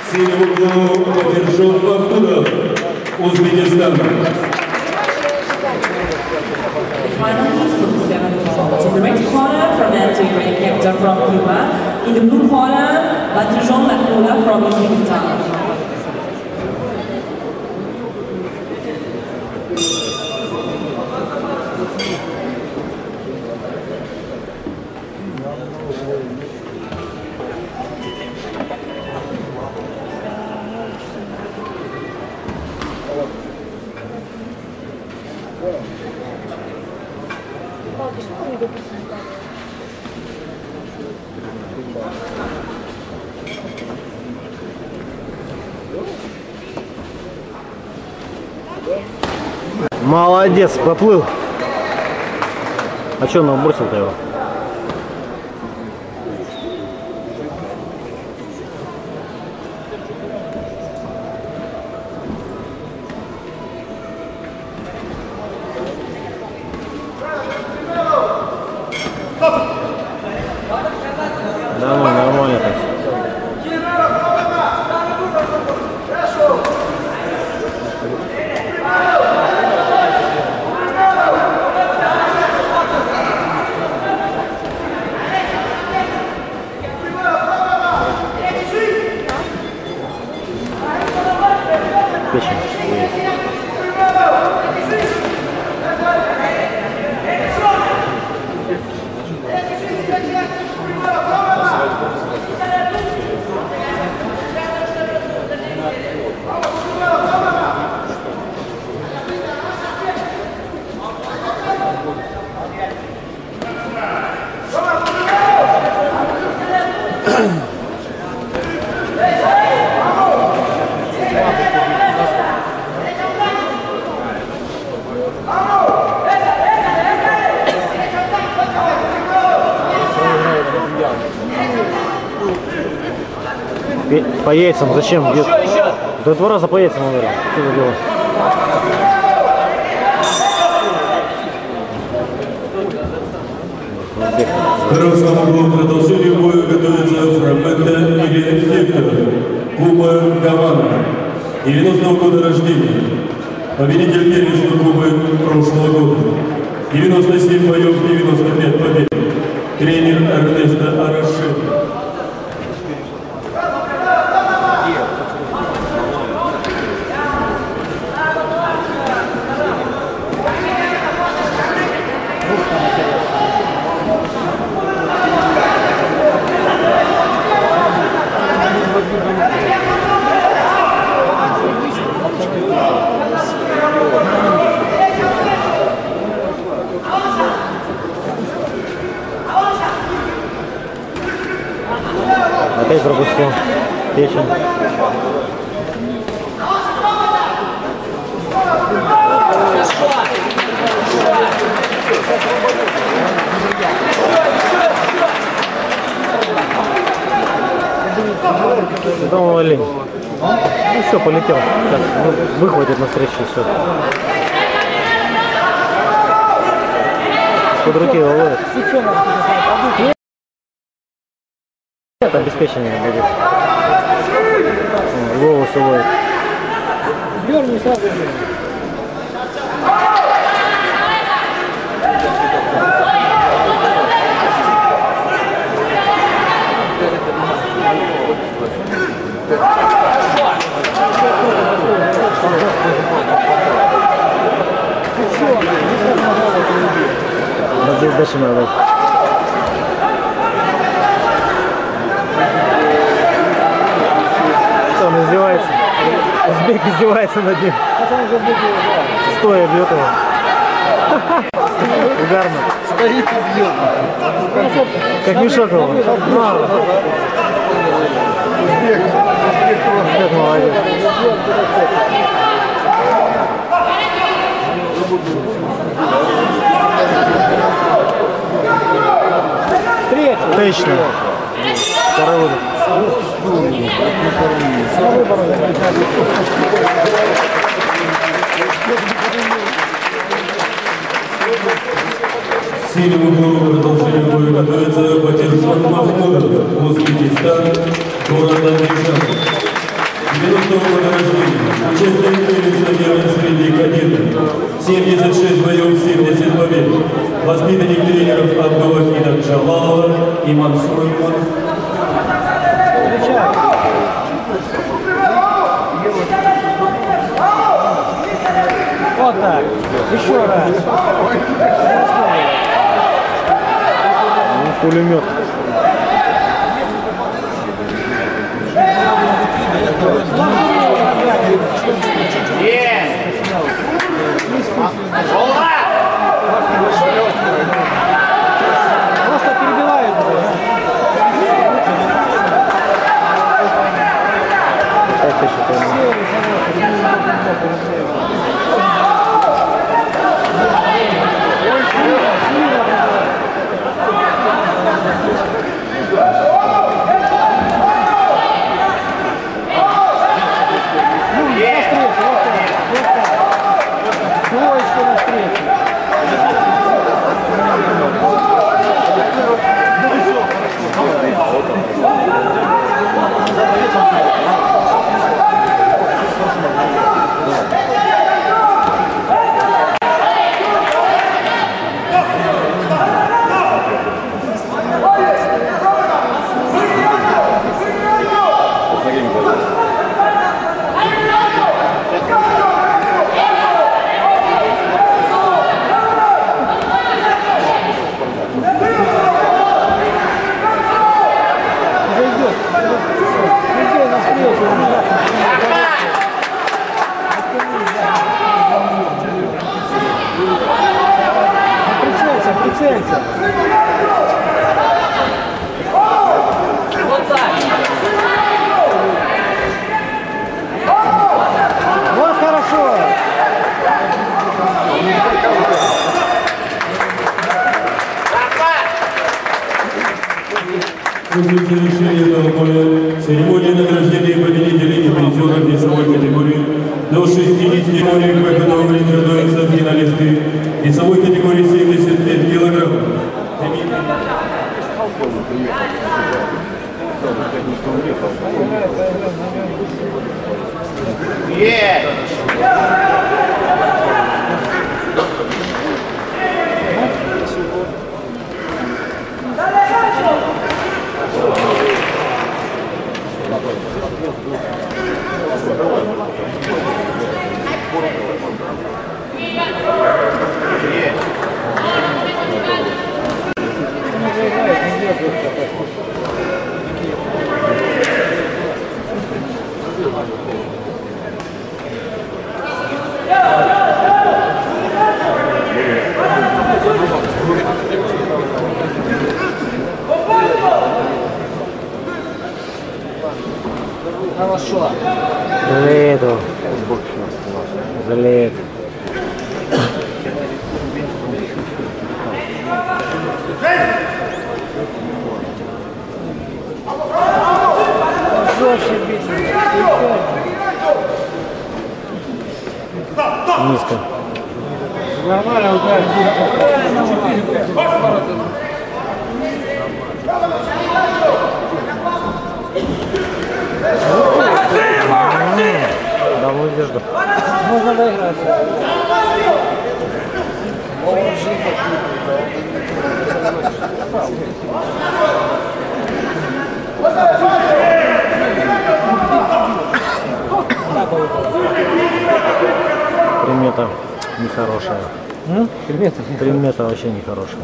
Синему углу Батиржон Махмудов, Узбекистан. In the red corner, Fernando Hector from Cuba. In the blue corner, Batyrjon Mahmudov from Uzbekistan. Молодец, поплыл. А что он бросил-то его? Нормально, нормально так. По яйцам зачем? До 2 раза по яйцам, наверное. Что за дело? В красном углу продолжение боя готовится Фернандо Хектор, Куба Гавана, 90-го года рождения, победитель первенства Кубы прошлого года, 97 боев, 95 побед, тренер Эрнесто Араши. Опять пропустил печень. Думал, олень. Ну все, полетел. Сейчас выхватит на встречу все. Под руки его ловит. Нет, обеспечение будет. Голову сувает. Дерни сразу же. Вот здесь дальше надо. Он издевается. Узбек издевается над ним. Стоя бьет его. Угарно. Стоит и бьет. Как мешок его. Узбек молодец. Точно. Второй удар. Синему углу продолжение боя готовится Батиржон Махмудов, Узбекистан, город Анdijan. 90-го года рождения, участник тенниса мира среди кадетов, 76 боев, 70 побед, воспитанник тренеров Абдулахида Джалалова и Мансур Иманов. Вот так. Еще раз. Ну, пулемет. Просто перебивают. Вот хорошо. После завершения этого боя церемония награждения победителей и призеров весовой категории до 60 килограмм к выходу в ринг готовятся финалисты весовой категории 75 килограммов. Хорошо. Залеет. Залеет. Низко. Нормально удар. Да, выдержу. Можно доиграть. Примета нехорошая. Примета вообще нехорошая.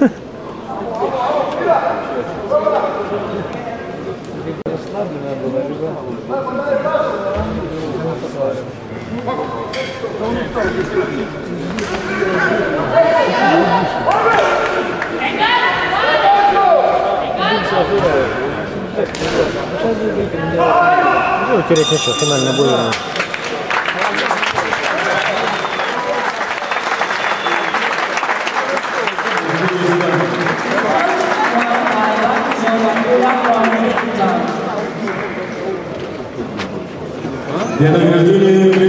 Ну, терять нечего, финальный бой. Для награждения